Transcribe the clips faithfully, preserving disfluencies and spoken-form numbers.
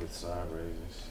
with side raises.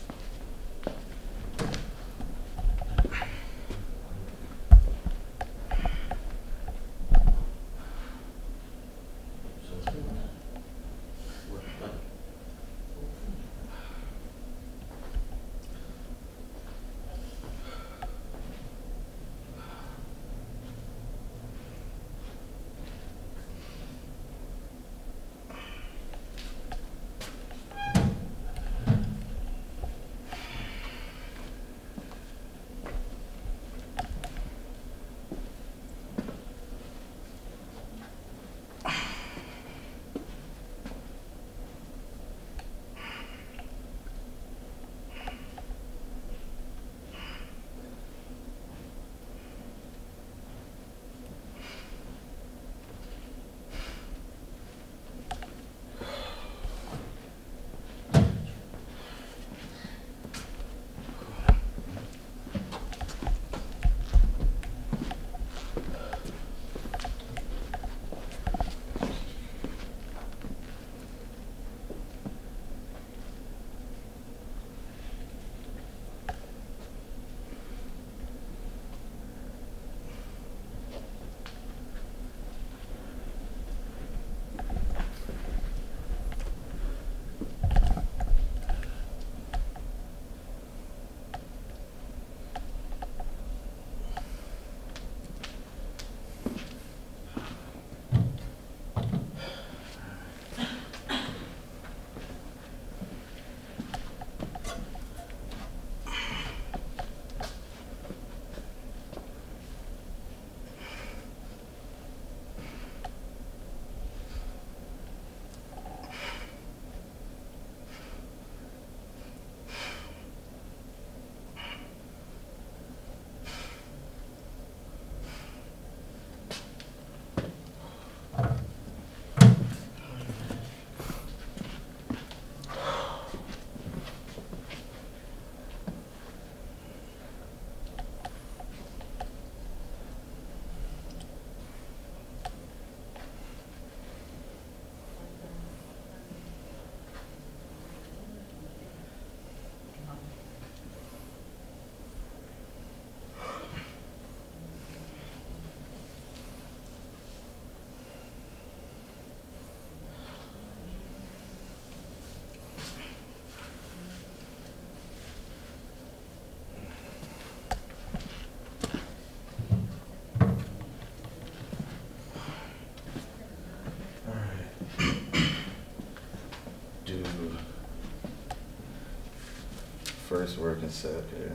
First working set here.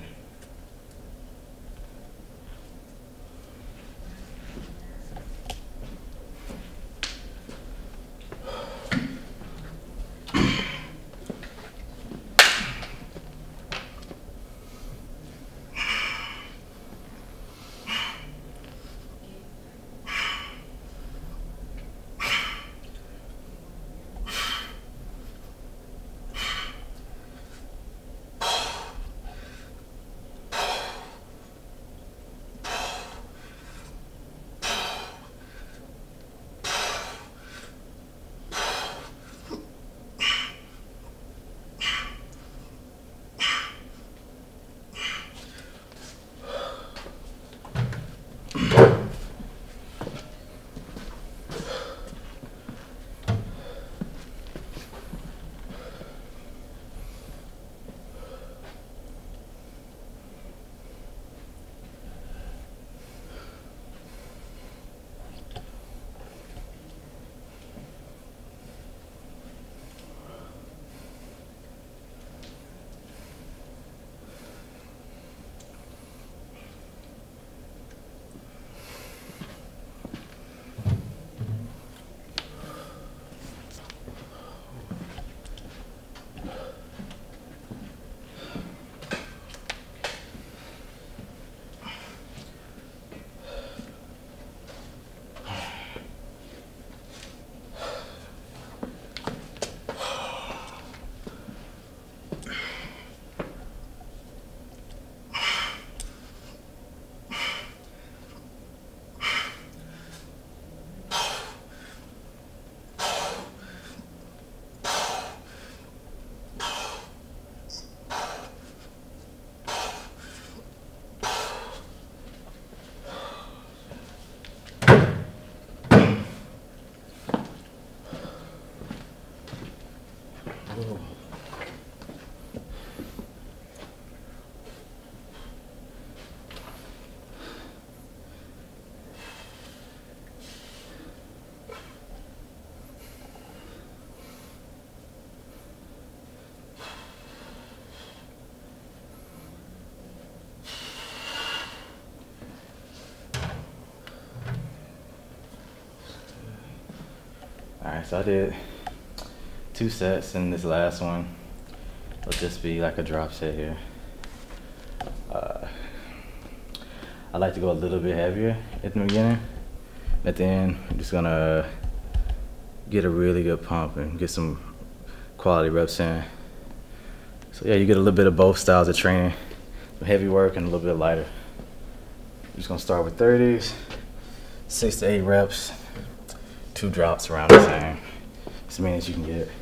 Alright, so I did two sets, and this last one will just be like a drop set here. Uh, I like to go a little bit heavier at the beginning. At the end, I'm just gonna get a really good pump and get some quality reps in. So yeah, you get a little bit of both styles of training, some heavy work and a little bit lighter. I'm just gonna start with thirties, six to eight reps, two drops around the same, as many as you can get.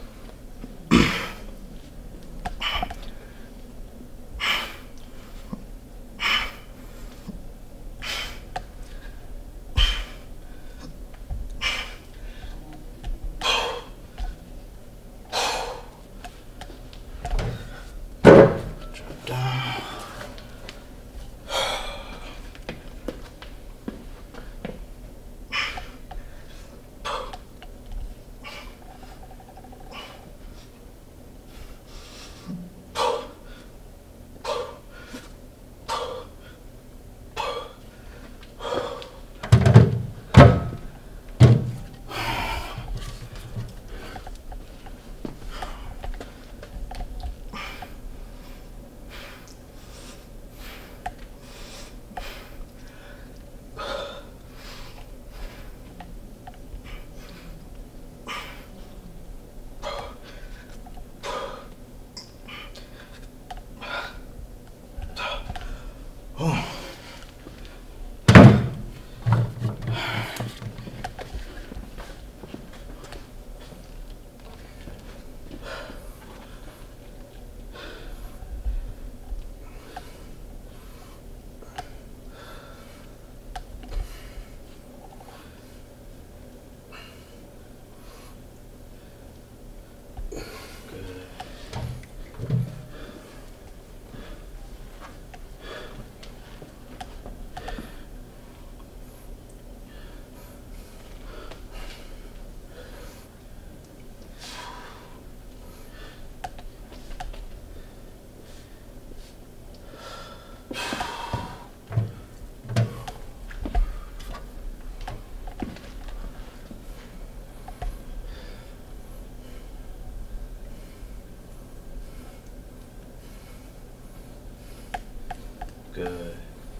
Good.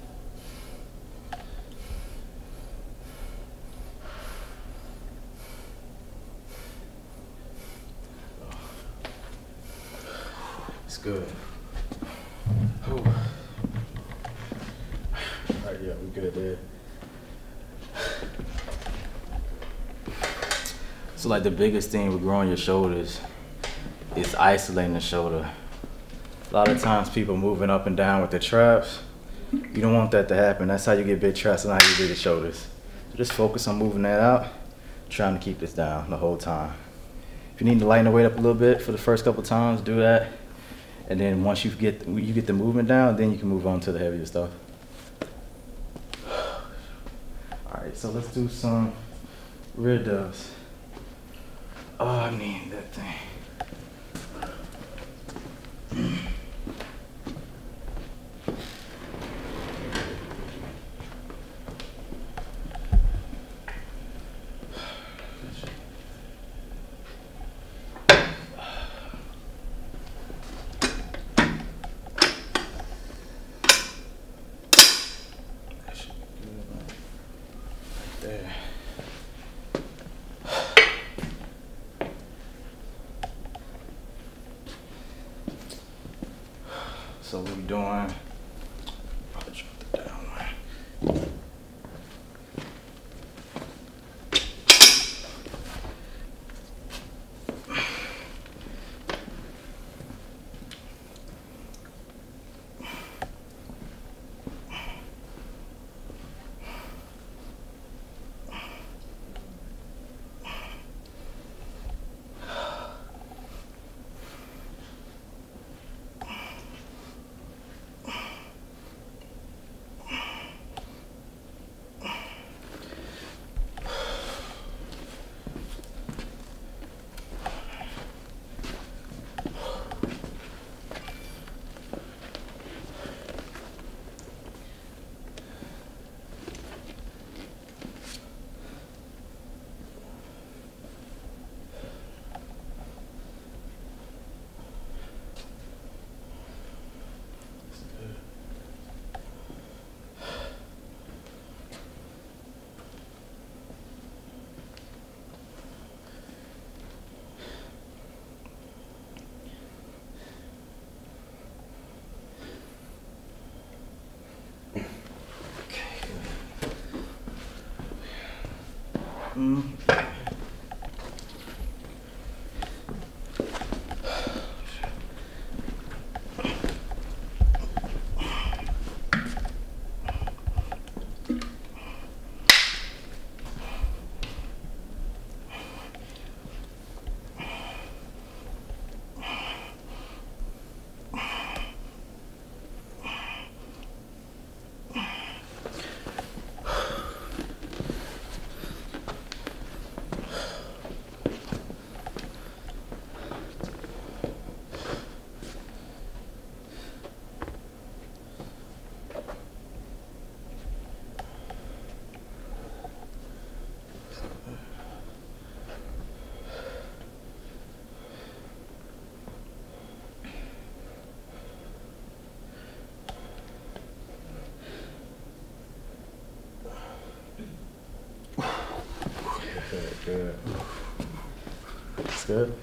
It's good. Ooh. All right, yeah, we good there. So like the biggest thing with growing your shoulders is isolating the shoulder. A lot of times people moving up and down with their traps, you don't want that to happen. That's how you get big traps and how you get the shoulders. So just focus on moving that out, trying to keep this down the whole time. If you need to lighten the weight up a little bit for the first couple times, do that. And then once you get you get the movement down, then you can move on to the heavier stuff. All right, so let's do some rear delts. Oh, I need that thing. There. So what we doing? Probably drop it down. Mm. Good. It's good.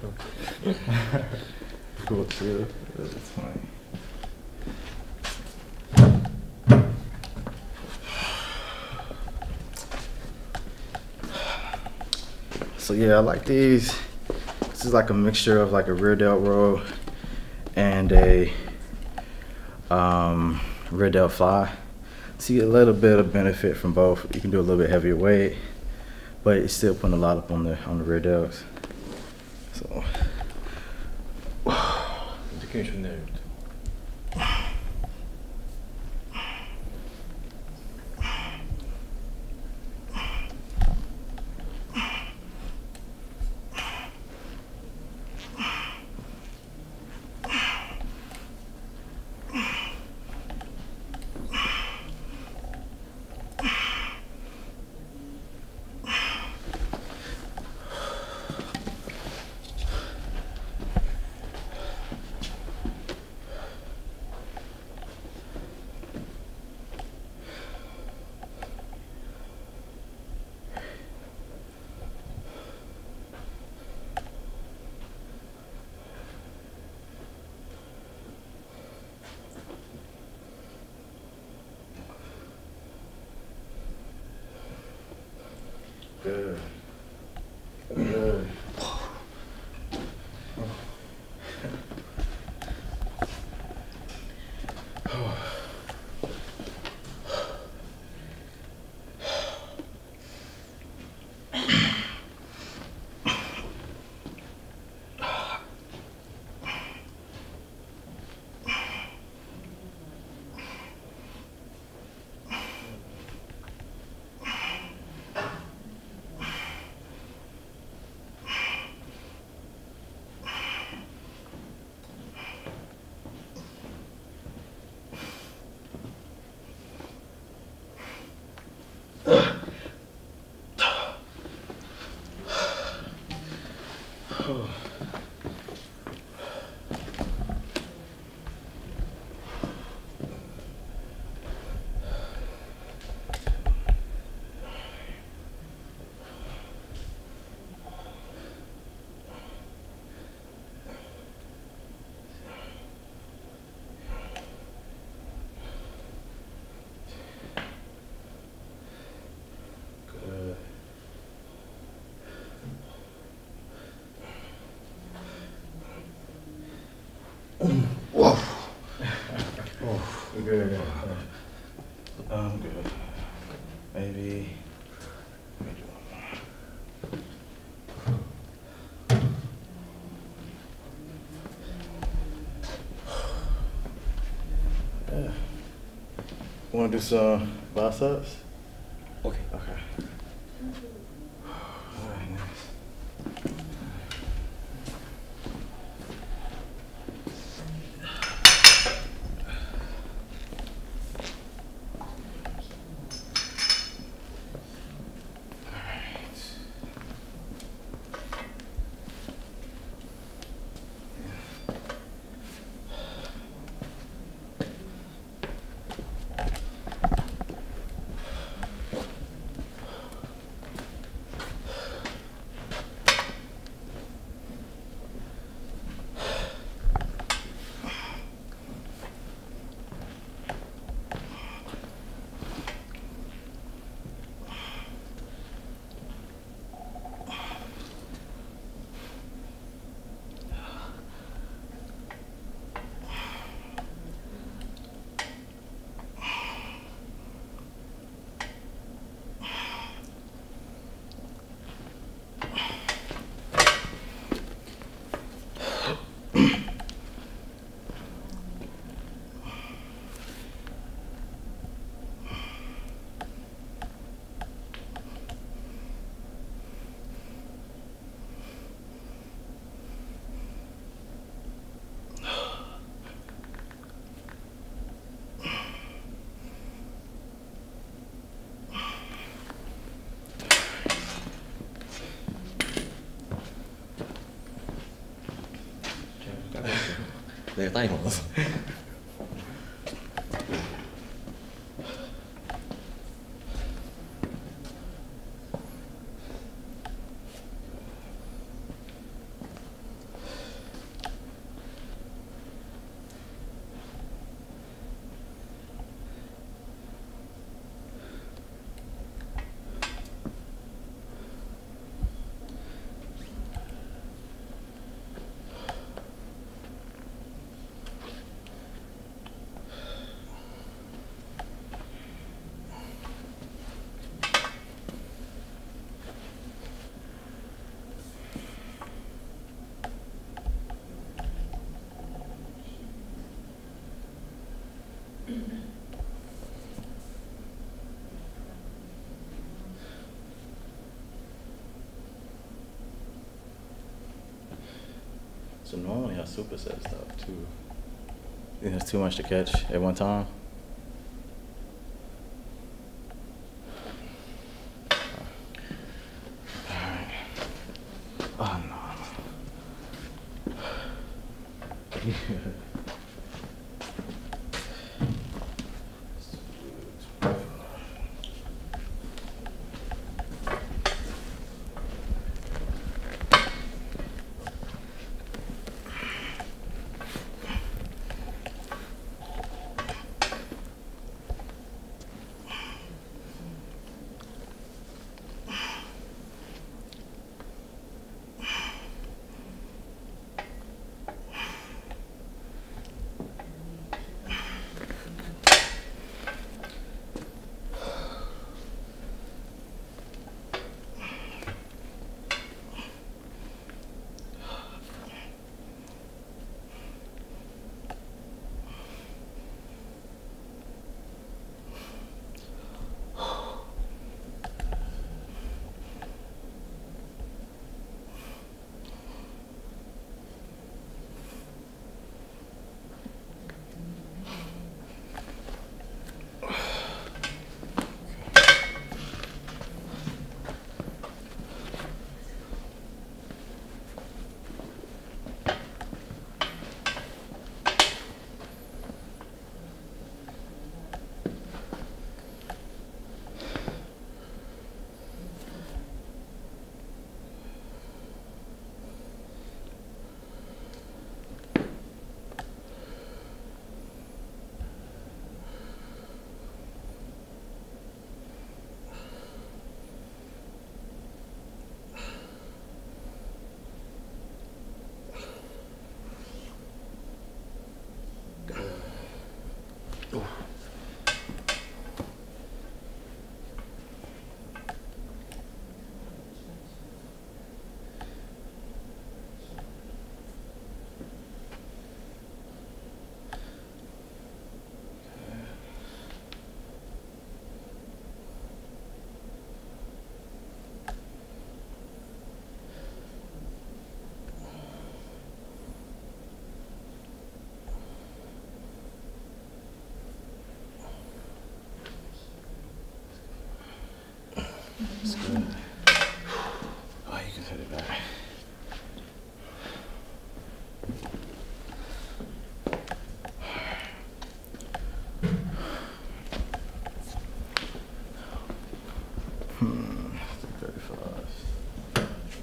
Cool too. It's funny. So yeah, I like these. This is like a mixture of like a rear delt row and a um, rear delt fly. So you get a little bit of benefit from both. You can do a little bit heavier weight, but it's still putting a lot up on the on the rear delts. So 느낌이 좋네요. Good. Good. Whoa. Oh, good. Um, good. Maybe. maybe one more. Yeah. Want to do some biceps? Okay. Okay. All right, nice. 내가 땀이 많아서. So normally I superset stuff too. You think it's too much to catch at one time? Alright. Oh no. It's good. Oh, you can set it back. Hmm, thirty-five.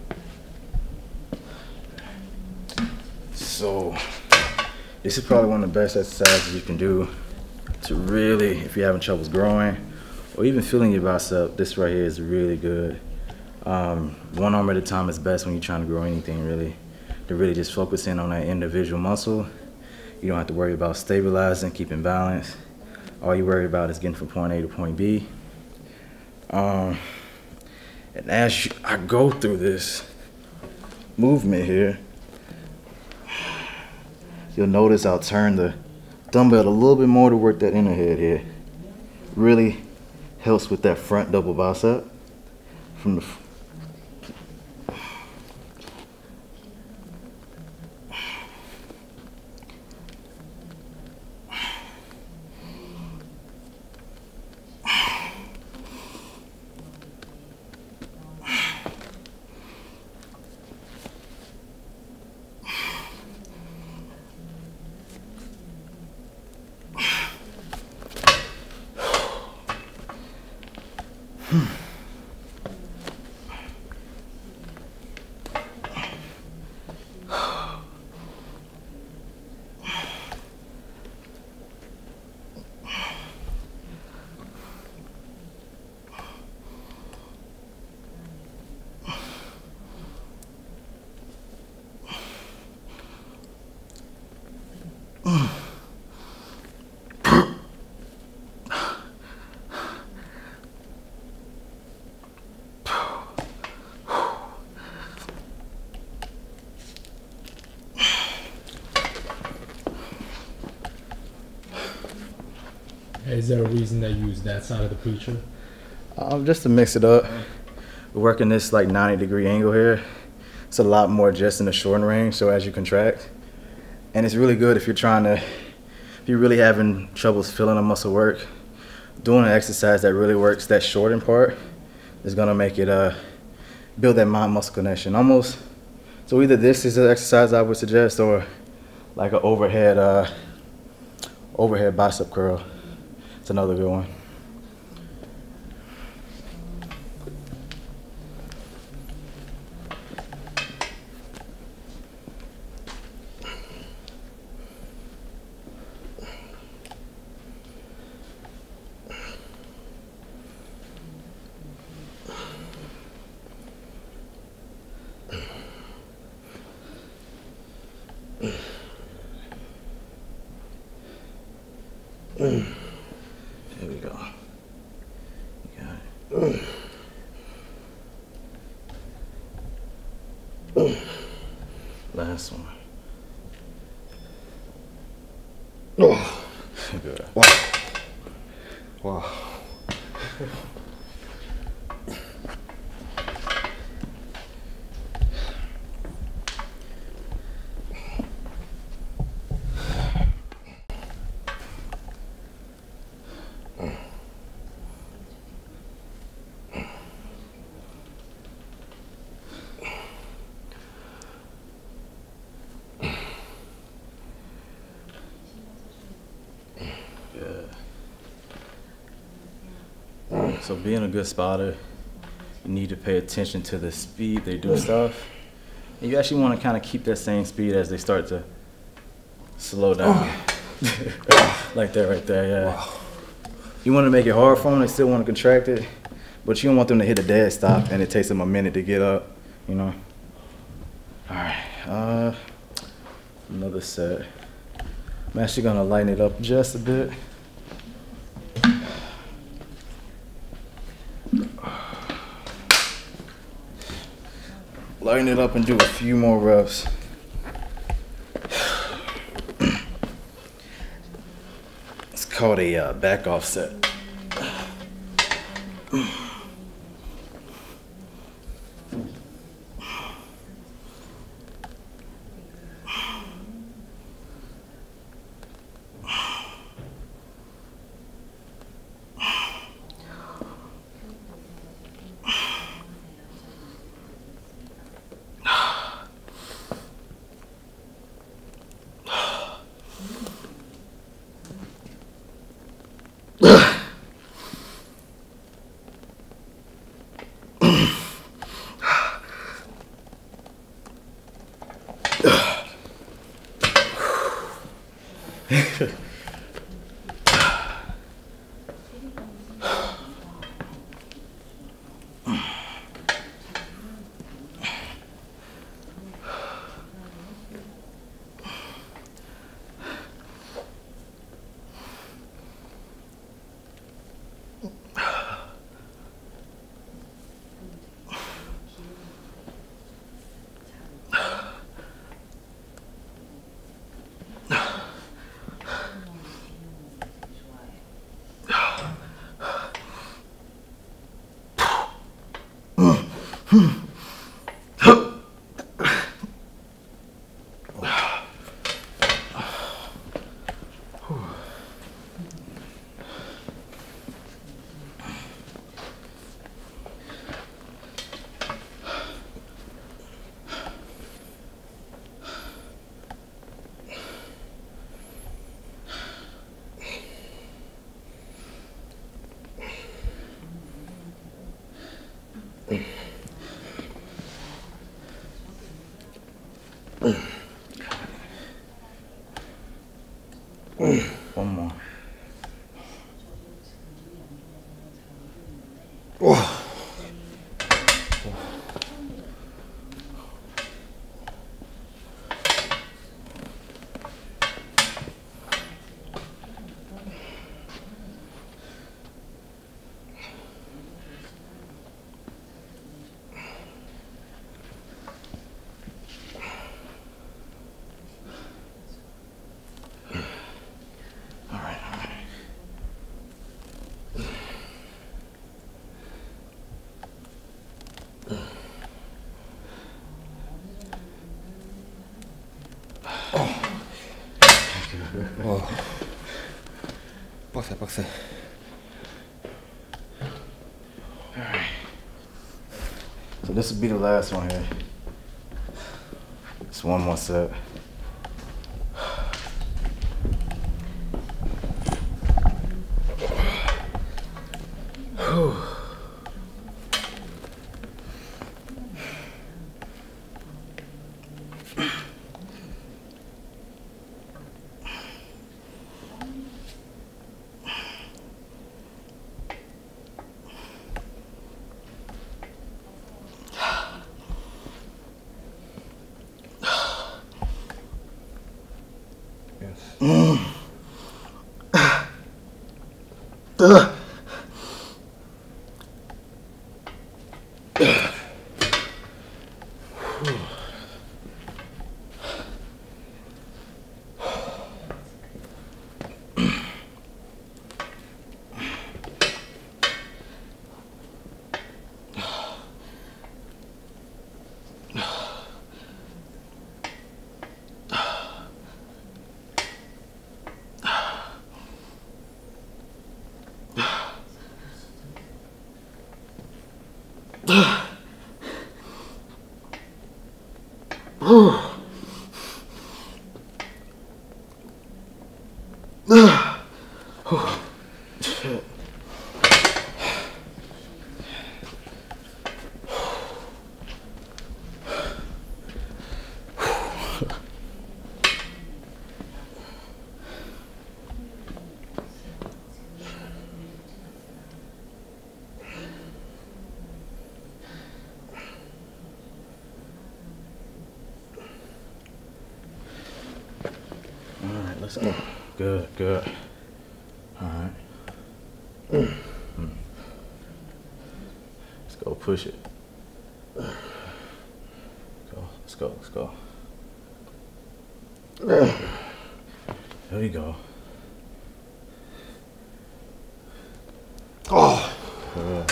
So, this is probably one of the best exercises you can do to really, if you're having troubles growing, or even feeling your bicep. This right here is really good. Um, one arm at a time is best when you're trying to grow anything, really. To really just focus in on that individual muscle. You don't have to worry about stabilizing, keeping balance. All you worry about is getting from point A to point B. Um, and as you, I go through this movement here, you'll notice I'll turn the dumbbell a little bit more to work that inner head here. Really helps with that front double bicep from the Is there a reason they use that side of the preacher? Um, just to mix it up. We're working this like ninety degree angle here. It's a lot more just in the shorten range, so as you contract. And it's really good if you're trying to, if you're really having troubles feeling a muscle work, doing an exercise that really works that shorten part is gonna make it uh, build that mind muscle connection. Almost, so either this is an exercise I would suggest or like an overhead, uh, overhead bicep curl. It's another good one. There we go. You got it. Last one. Oh. Good. Wow. Wow. So being a good spotter, you need to pay attention to the speed they do stuff. And you actually want to kind of keep that same speed as they start to slow down. Like that right there, yeah. Wow. You want to make it hard for them, they still want to contract it, but you don't want them to hit a dead stop and it takes them a minute to get up, you know? All right, uh, another set. I'm actually gonna lighten it up just a bit. Lighten it up and do a few more reps. It's called a uh, back off set. Oh. 어, 빡세 빡세. So this will be the last one here. Just one more set. Mm. Ugh. Shit. All right, let's go. Good, good. All right. Mm. Mm. Let's go push it. Go, let's go, let's go. There we go. Oh. Good.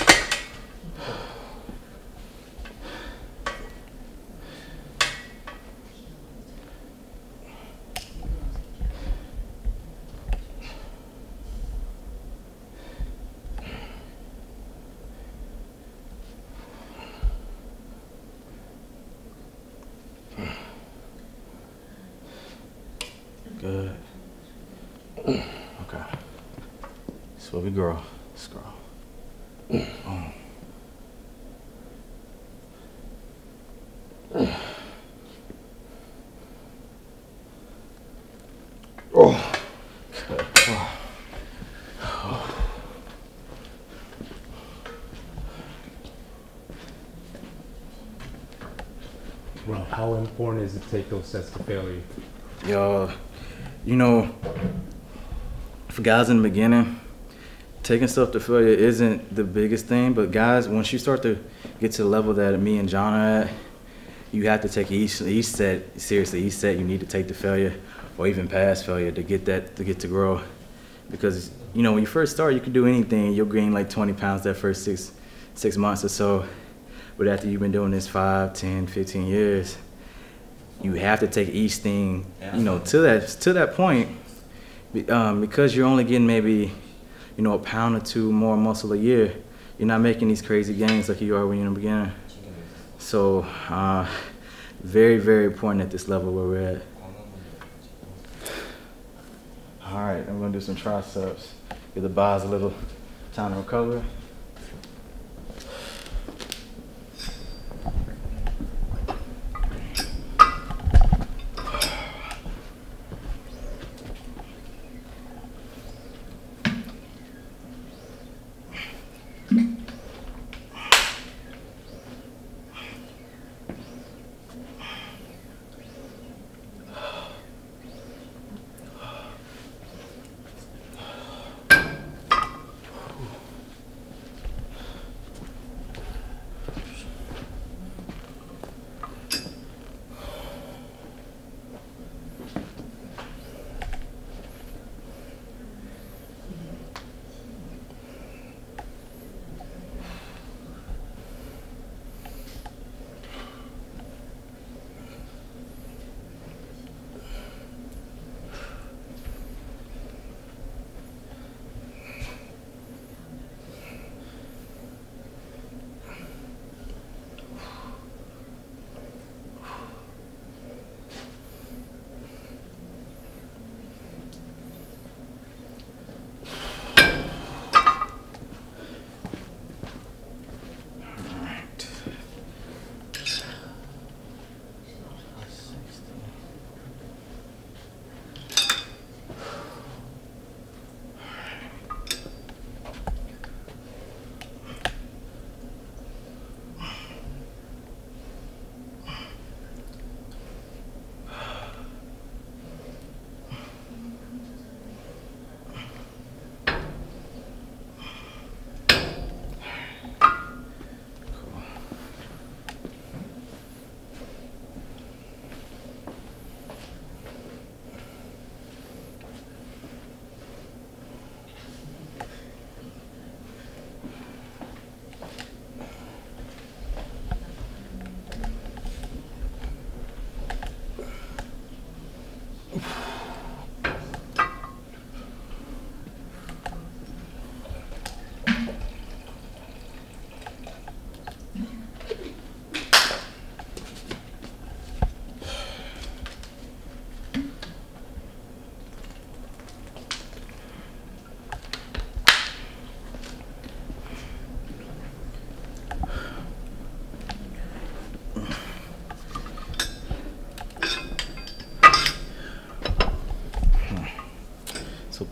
Good. Okay. So we grow. Let's grow. Oh. Oh. Good. Oh. Oh. Well, how important is it to take those sets to failure? Yo, you know, for guys in the beginning, taking stuff to failure isn't the biggest thing, but guys, once you start to get to the level that me and John are at, you have to take each each set seriously. Each set you need to take to failure, or even past failure, to get that to get to grow. Because you know, when you first start, you can do anything. You'll gain like twenty pounds that first six six months or so, but after you've been doing this five, ten, fifteen years, you have to take each thing, you know, to that to that point, um, because you're only getting maybe, you know, a pound or two more muscle a year. You're not making these crazy gains like you are when you're in the beginning. So, uh, very, very important at this level where we're at. All right, I'm gonna do some triceps. Give the bis a little time to recover.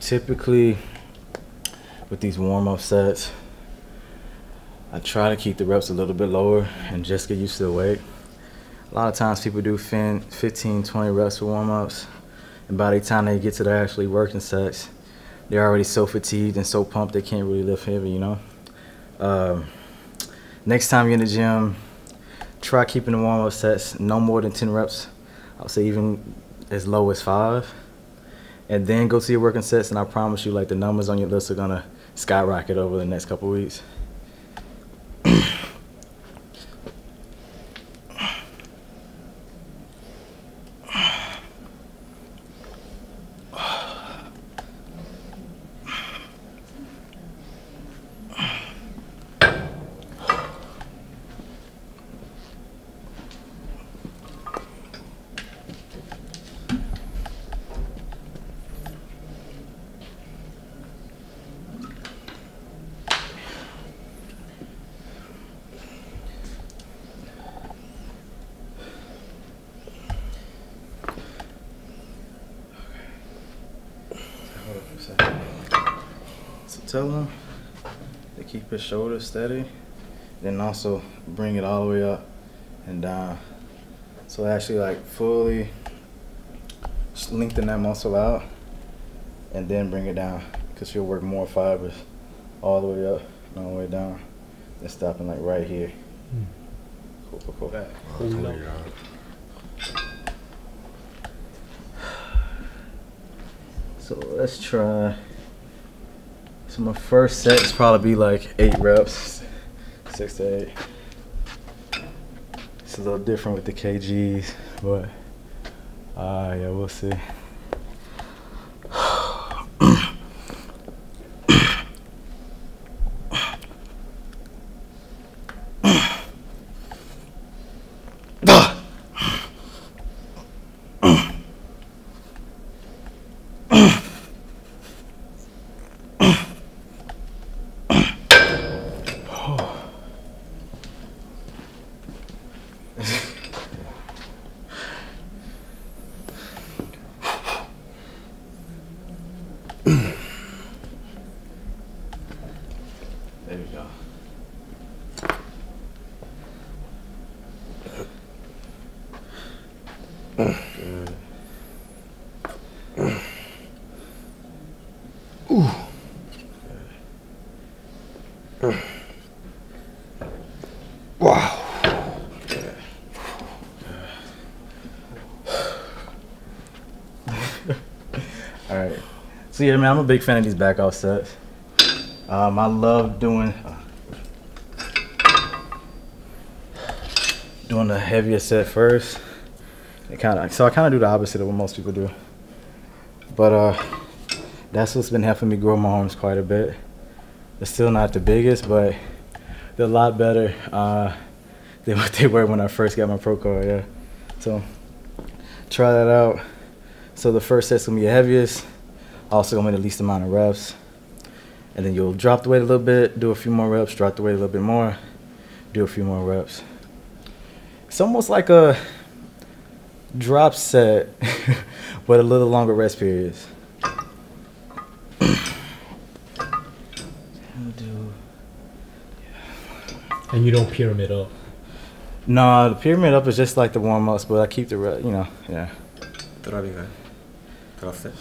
typically with these warm-up sets, I try to keep the reps a little bit lower and just get used to the weight. A lot of times people do fifteen, twenty reps for warm-ups, and by the time they get to their actually working sets, they're already so fatigued and so pumped they can't really lift heavy, you know? Um, next time you're in the gym, try keeping the warm-up sets no more than ten reps. I would say even as low as five. And then go to your working sets, and I promise you, like, the numbers on your list are gonna skyrocket over the next couple weeks. So tell them to keep his shoulders steady, then also bring it all the way up and down. So actually like fully lengthen that muscle out and then bring it down, because you'll work more fibers all the way up and all the way down than stopping like right here. Hmm. Cool, cool, cool. Back. Cool. So let's try. So my first set is probably be like eight reps, six to eight. It's a little different with the K Gs, but uh, yeah, we'll see. There we go. Good. Ooh. Wow. All right. So yeah, man, I'm a big fan of these back off sets. Um, I love doing uh, doing the heavier set first. It kind of so I kind of do the opposite of what most people do. But uh, that's what's been helping me grow my arms quite a bit. They're still not the biggest, but they're a lot better uh, than what they were when I first got my pro card. Yeah. So try that out. So the first set's gonna be the heaviest. Also gonna be the least amount of reps. And then you'll drop the weight a little bit, do a few more reps, drop the weight a little bit more, do a few more reps. It's almost like a drop set, but a little longer rest periods. And you don't pyramid up? No, the pyramid up is just like the warm-ups, but I keep the, re you know, yeah. Drop set.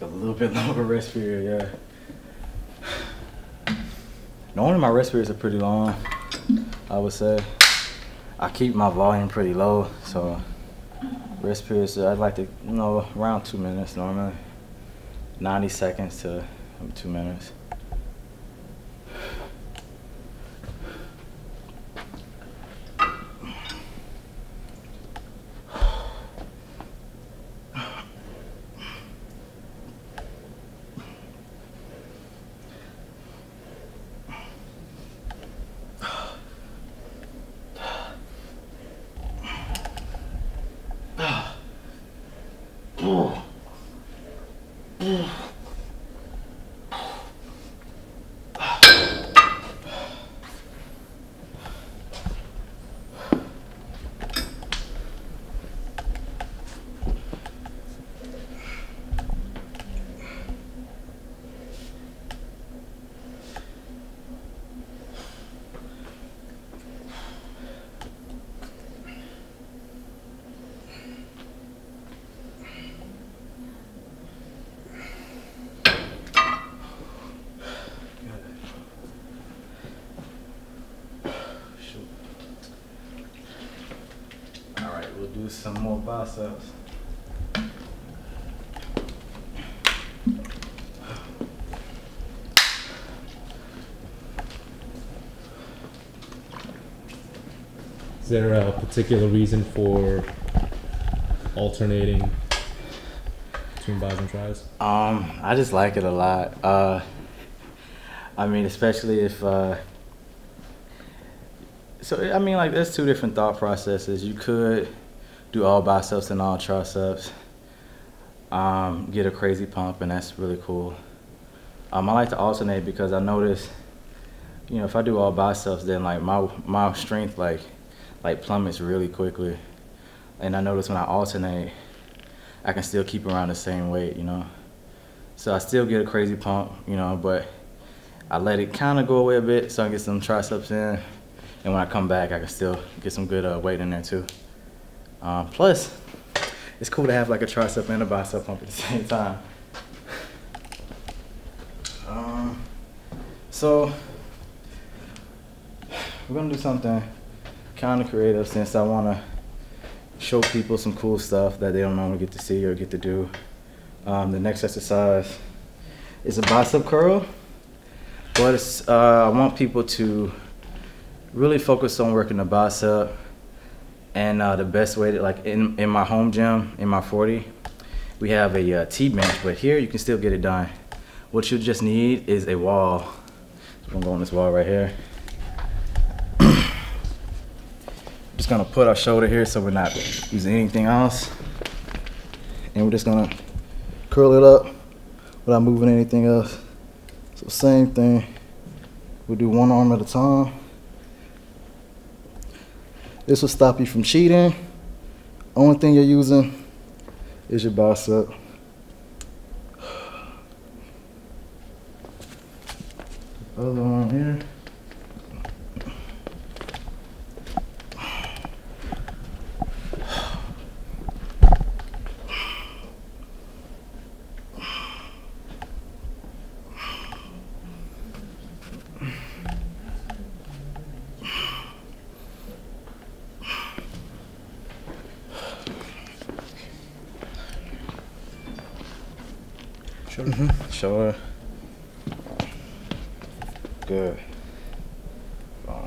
a little bit longer rest period, yeah. Normally my rest periods are pretty long, I would say. I keep my volume pretty low, so rest periods, I'd like to, you know, around two minutes normally. ninety seconds to two minutes. We'll do some more biceps. Is there a particular reason for alternating between bis and tris? Um, I just like it a lot. Uh, I mean, especially if, uh, so I mean, like, there's two different thought processes. You could do all biceps and all triceps, um, get a crazy pump, and that's really cool. Um, I like to alternate because I notice, you know, if I do all biceps, then like my my strength like like plummets really quickly, and I notice when I alternate, I can still keep around the same weight, you know. So I still get a crazy pump, you know, but I let it kind of go away a bit so I can get some triceps in, and when I come back, I can still get some good uh, weight in there too. Um, plus, it's cool to have like a tricep and a bicep pump at the same time. Um, so, we're gonna do something kind of creative since I wanna show people some cool stuff that they don't normally get to see or get to do. Um, the next exercise is a bicep curl, but it's, uh, I want people to really focus on working the bicep. And uh, the best way to, like in, in my home gym, in my forty, we have a uh, T-bench, but here you can still get it done. What you just need is a wall. So I'm gonna go on this wall right here. Just gonna put our shoulder here so we're not using anything else. And we're just gonna curl it up without moving anything else. So same thing, we'll do one arm at a time. This will stop you from cheating. Only thing you're using is your bicep. Other arm here. Sure. Mm-hmm. Sure. Good. Um,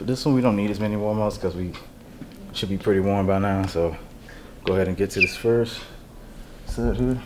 this one we don't need as many warm-ups because we should be pretty warm by now. So go ahead and get to this first set here.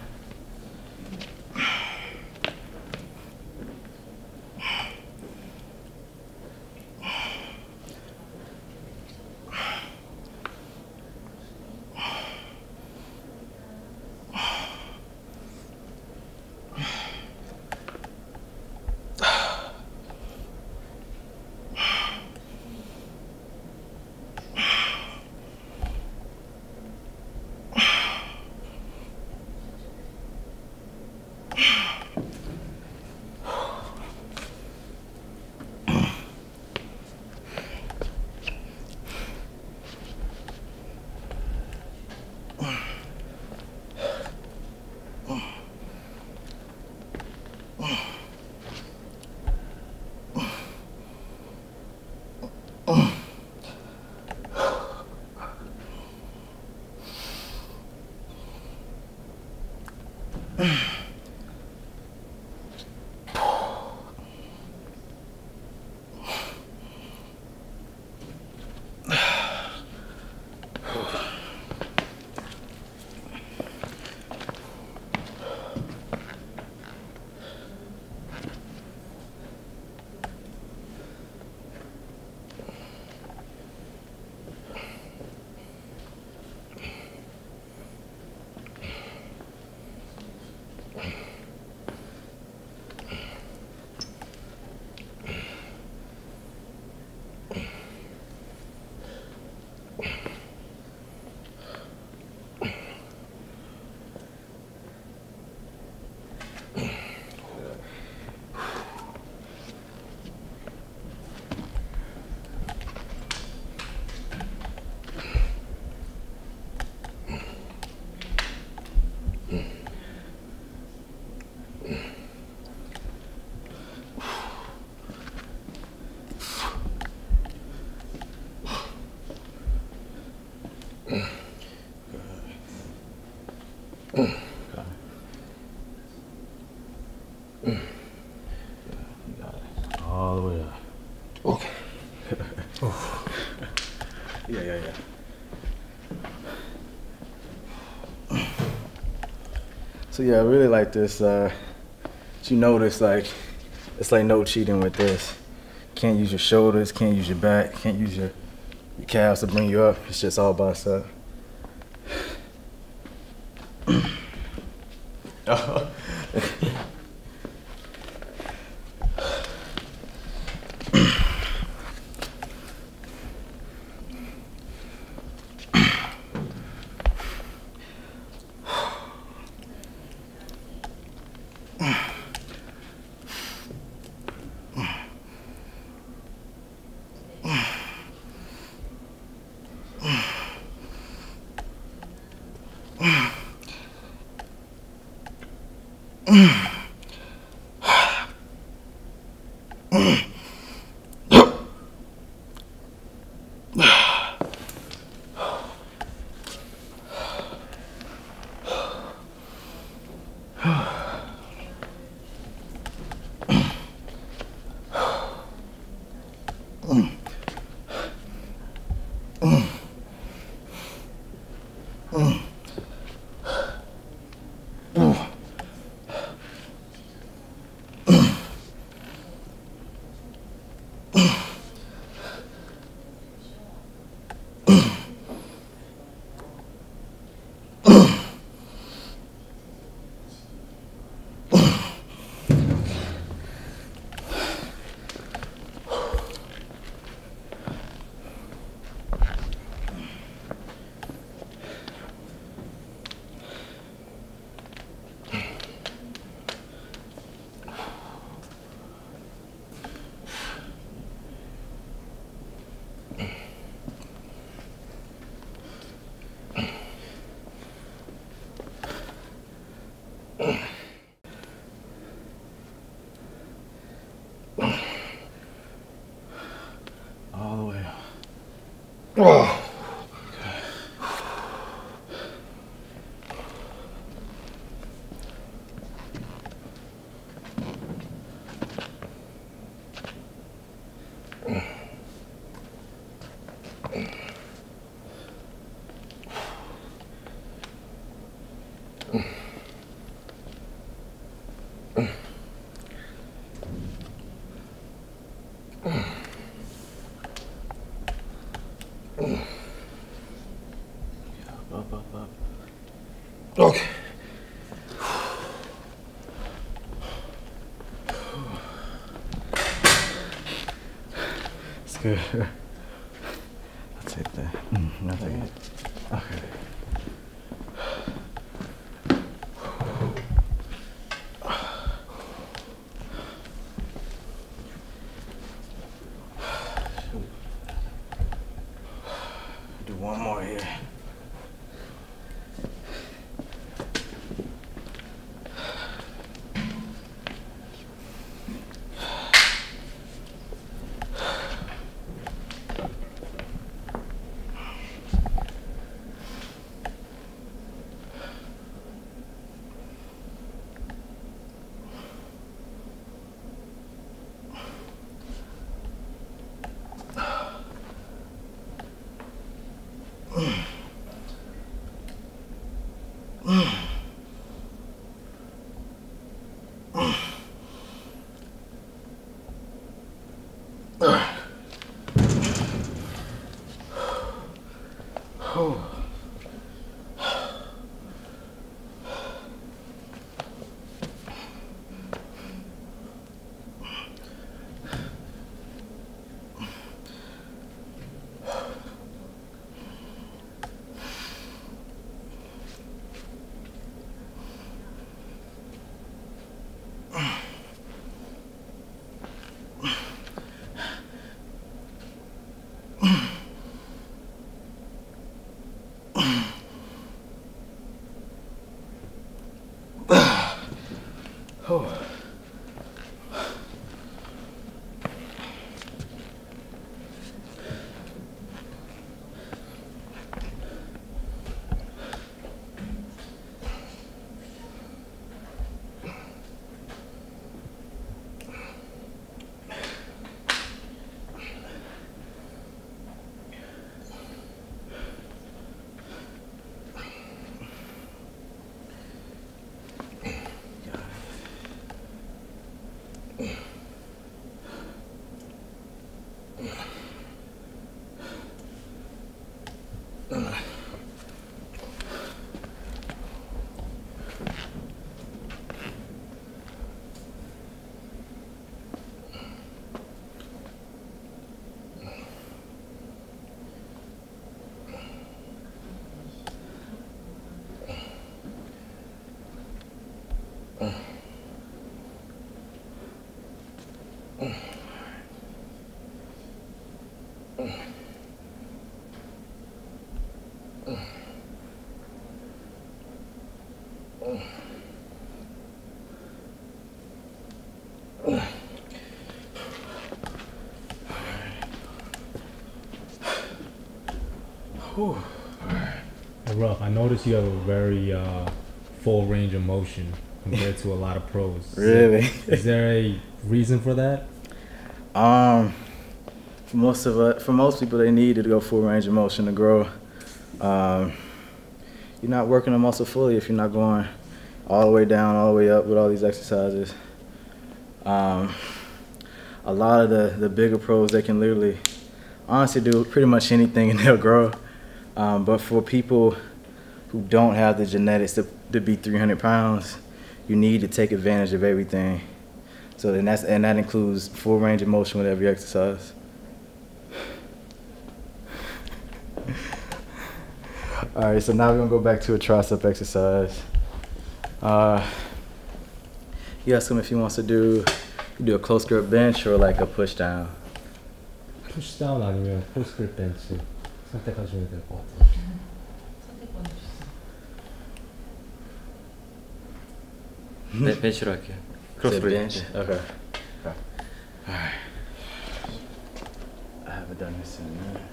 All the way up. Okay. Yeah, yeah, yeah. So yeah, I really like this. Uh, you notice, like, it's like no cheating with this. Can't use your shoulders, can't use your back, can't use your, your calves to bring you up. It's just all by itself. All the way up. Oh. Up, up, up. Okay. It's good. I'll take that. Mm, I'll take it. Okay. Do one more here. Oh. Hey, Ruff, I noticed you have a very uh, full range of motion compared to a lot of pros. Really? Is there a reason for that? Um, for most of us, for most people, they need to go full range of motion to grow. Um, you're not working the muscle fully if you're not going all the way down, all the way up with all these exercises. Um, a lot of the, the bigger pros, they can literally, honestly do pretty much anything and they'll grow. Um, but for people who don't have the genetics to, to be three hundred pounds, you need to take advantage of everything. So and that's and that includes full range of motion with every exercise. All right, so now we're gonna go back to a tricep exercise. Uh, you ask him if he wants to do you do a close grip bench or like a push down. push down 아니면 close grip bench 선택하시면 될 것 같아요. 선택권 주세요. 네, 벤치로 할게요. Close grip. bench. Okay. Okay. All right. I haven't done this in a minute.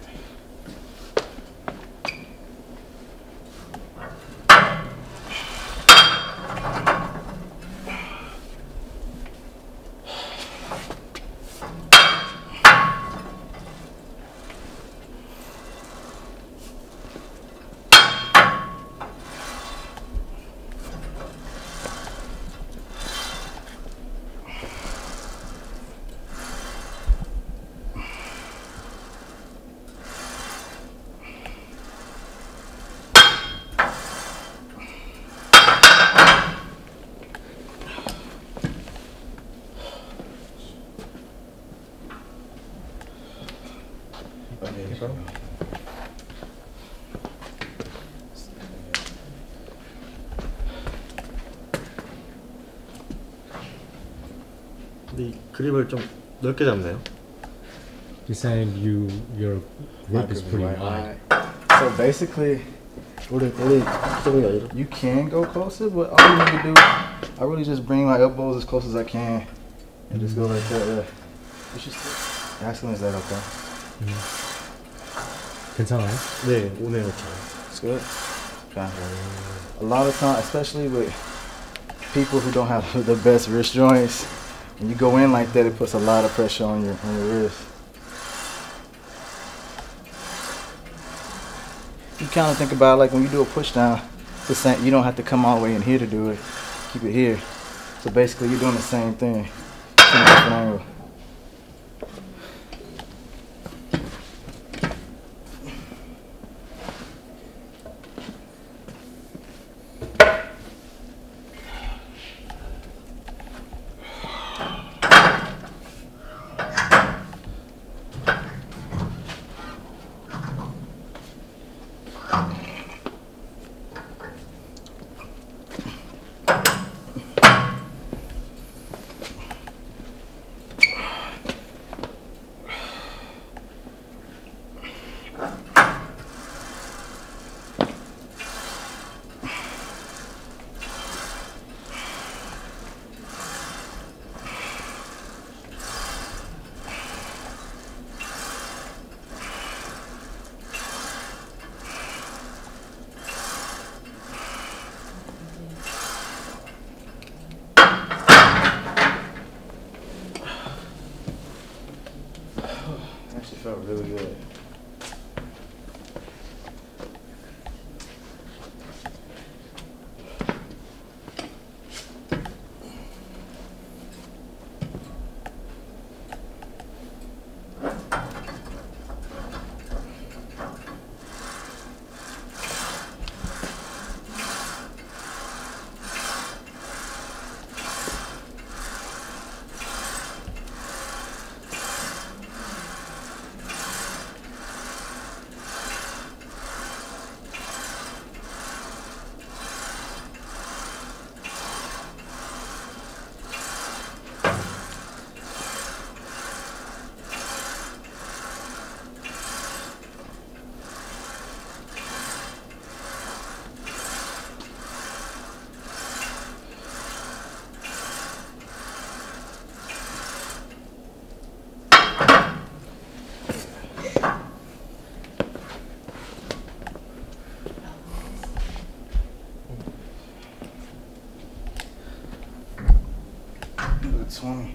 bro. 근데 이 그립을 좀 넓게 잡네요. You're saying you your grip is pretty wide. So basically, 원래 원래 조금 아니라. you can go closer, but all you need to do, I really just bring my elbows as close as I can and just go like that. Yeah. You should still ask him, is that okay? 괜찮아요? 네, 오네요. It's good. Okay. A lot of time, especially with people who don't have the best wrist joints, when you go in like that, it puts a lot of pressure on your on your wrist. You kind of think about it like when you do a push down, it's the same, you don't have to come all the way in here to do it. Keep it here. So basically, you're doing the same thing. From a different angle. Actually felt really good. twenty.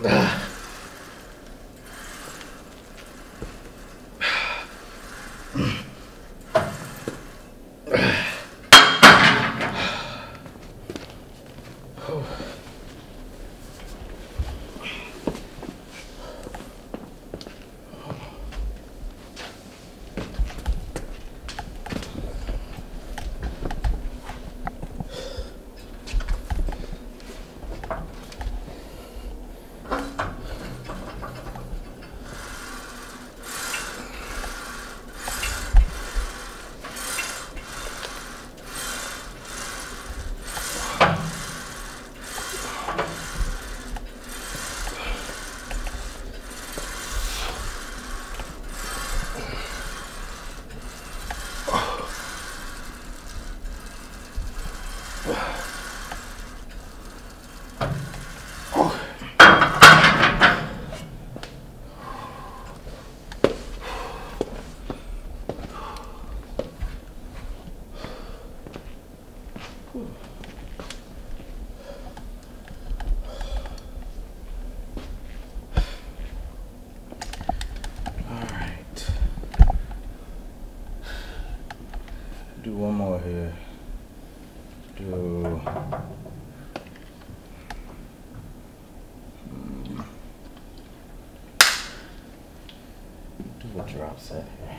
Do one more here. Do. Hmm. Do a drop set here.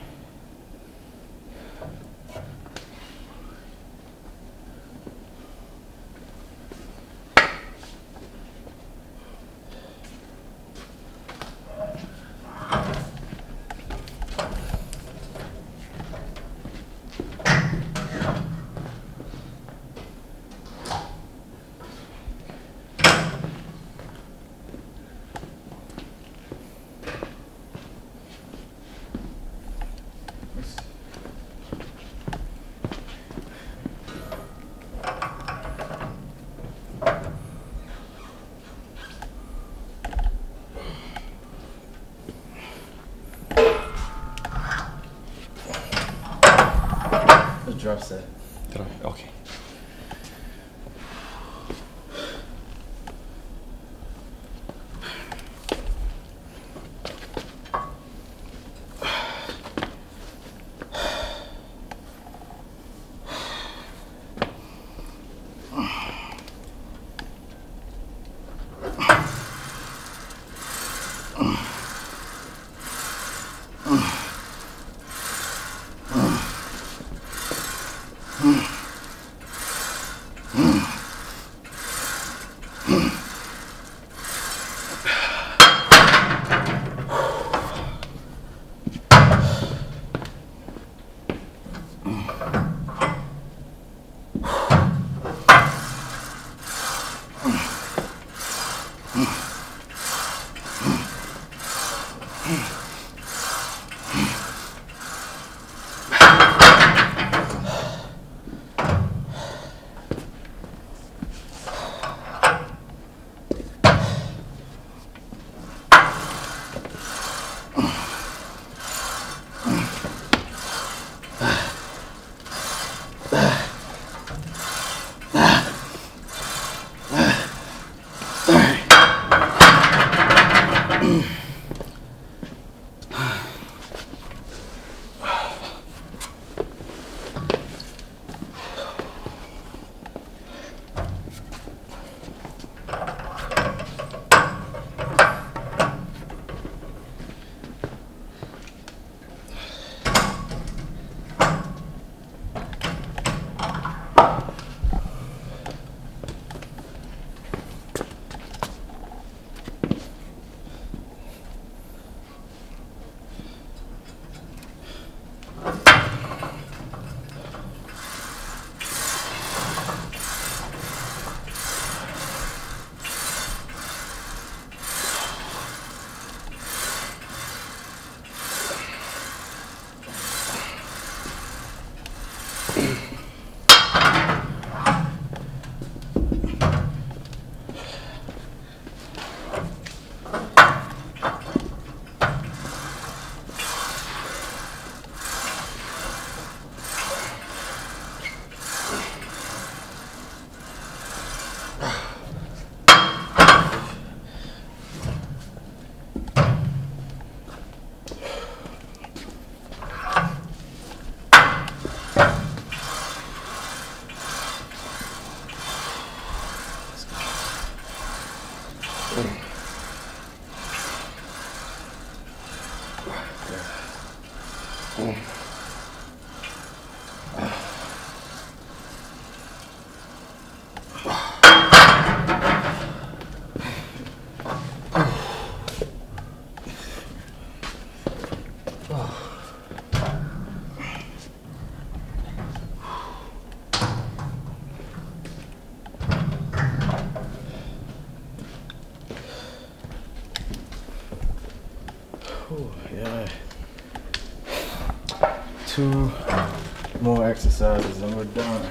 Drop set. 들어. 오케이. two more exercises and we're done.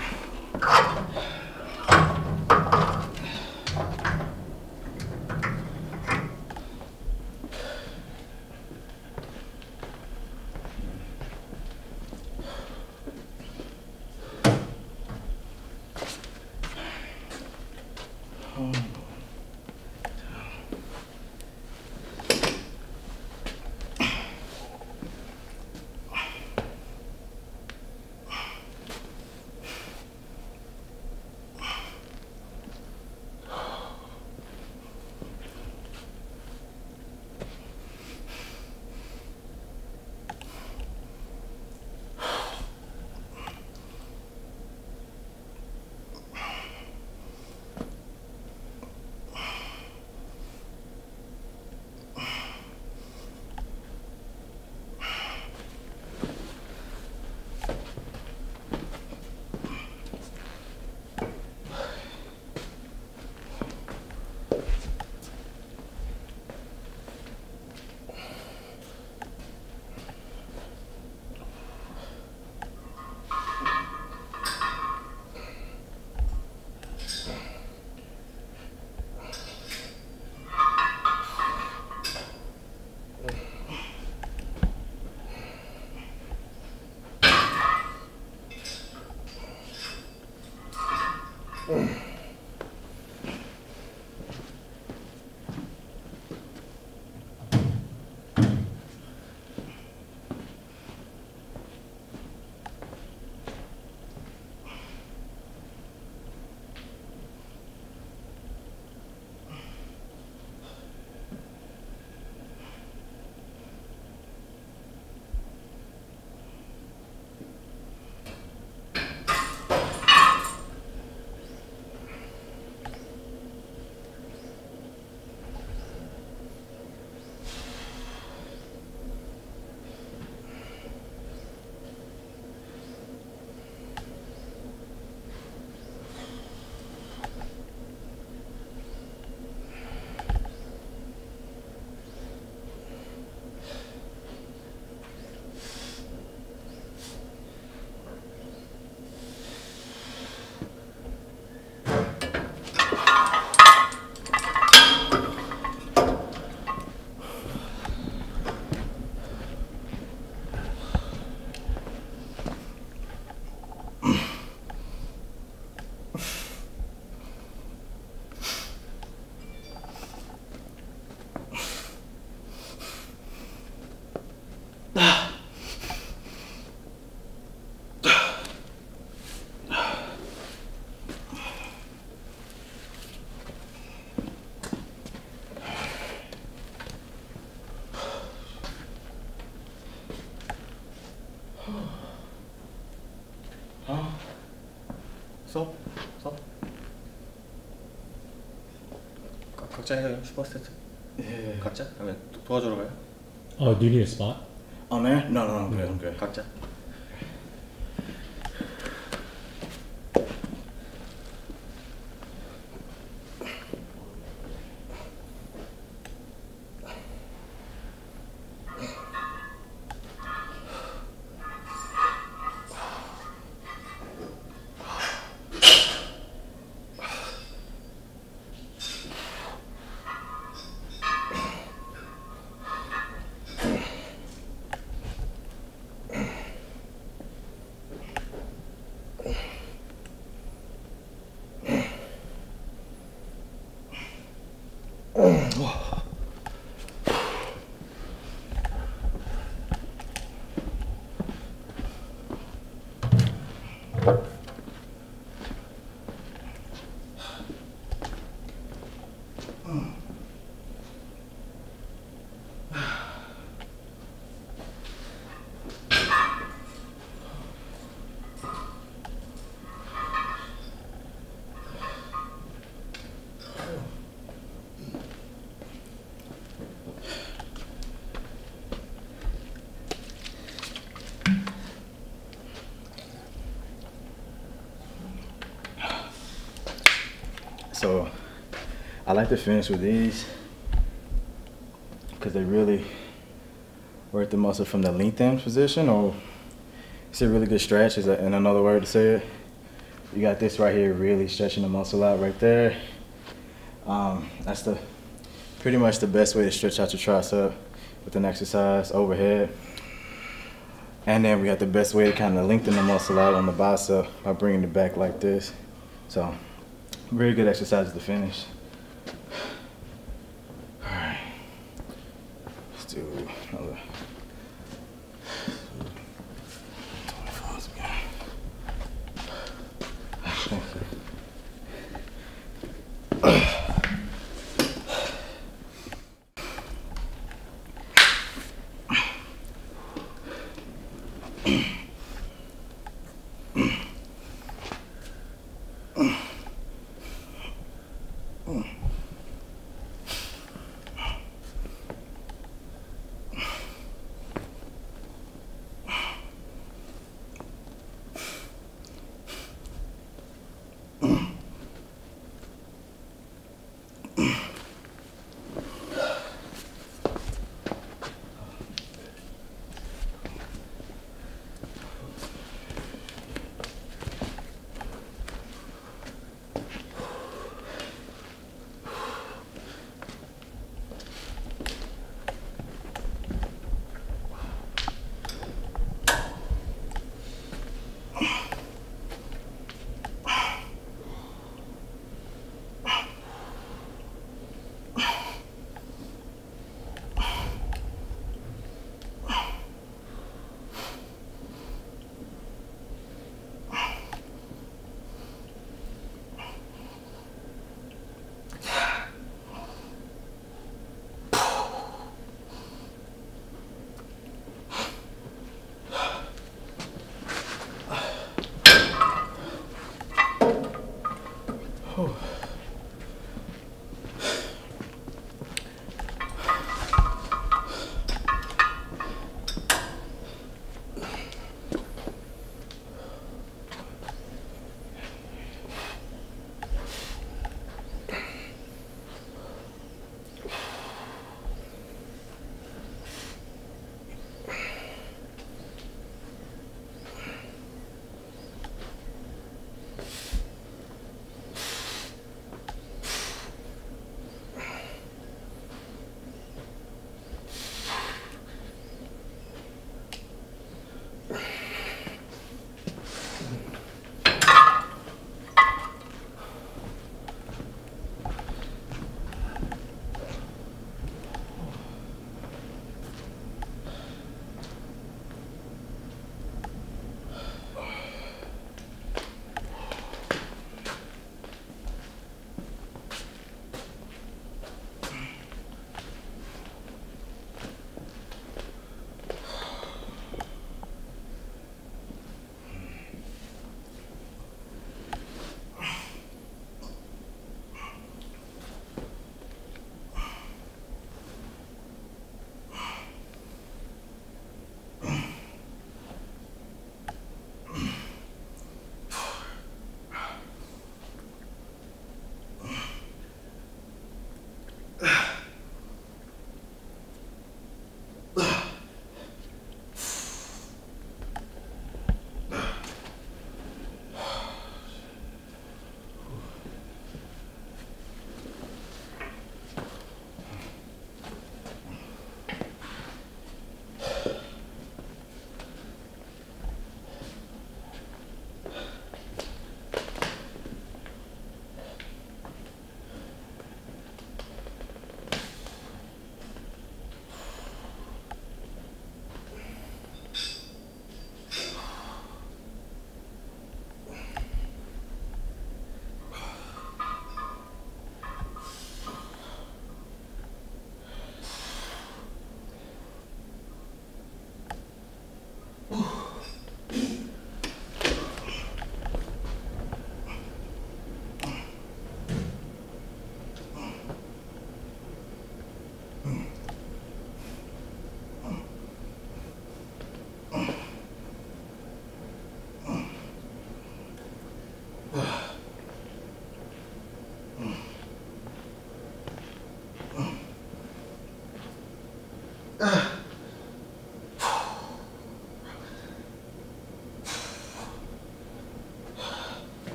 수업? 수업? 각- 각자 해요. 슈퍼세트. Yeah. 각자? 그러면 도, 도와주러 가요? Oh, do you need a spot? On there? No, no, I'm good, I'm good. 각자. So I like to finish with these because they really work the muscle from the lengthened position, or It's a really good stretch, is in another word to say it. You got this right here really stretching the muscle out right there. Um, that's the pretty much the best way to stretch out your tricep with an exercise overhead. And then we got the best way to kind of lengthen the muscle out on the bicep by bringing it back like this. So, very good exercise to finish. All right, let's do another.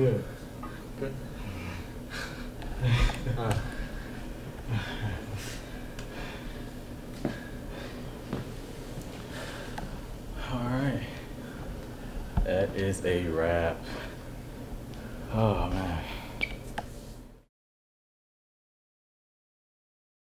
Good. 끝. 아. Alright. That is a wrap. Oh man.